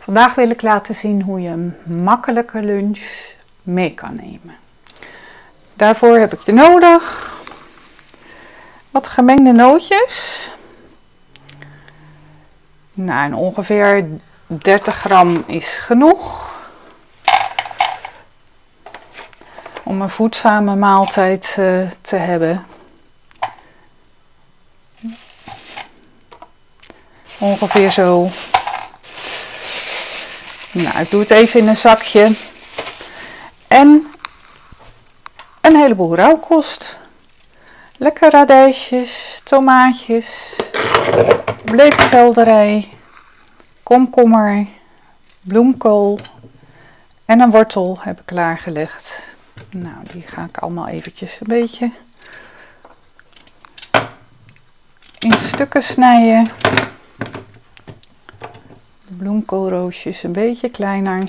Vandaag wil ik laten zien hoe je een makkelijke lunch mee kan nemen. Daarvoor heb ik je nodig wat gemengde nootjes. Nou, ongeveer 30 gram is genoeg om een voedzame maaltijd te hebben. Ongeveer zo. Nou, ik doe het even in een zakje. En een heleboel rauwkost. Lekker radijsjes, tomaatjes, bleekselderij, komkommer, bloemkool en een wortel heb ik klaargelegd. Nou, die ga ik allemaal eventjes een beetje in stukken snijden. De bloemkoolroosjes een beetje kleiner.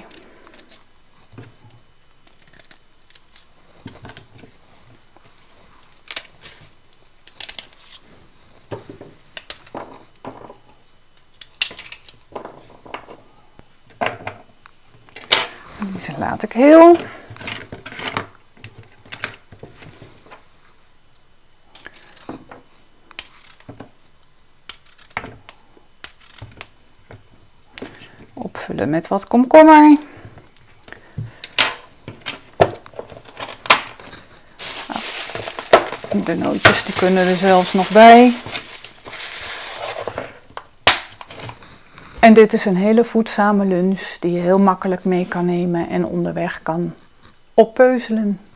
Deze laat ik heel. Opvullen met wat komkommer. De nootjes die kunnen er zelfs nog bij. En dit is een hele voedzame lunch die je heel makkelijk mee kan nemen en onderweg kan oppeuzelen.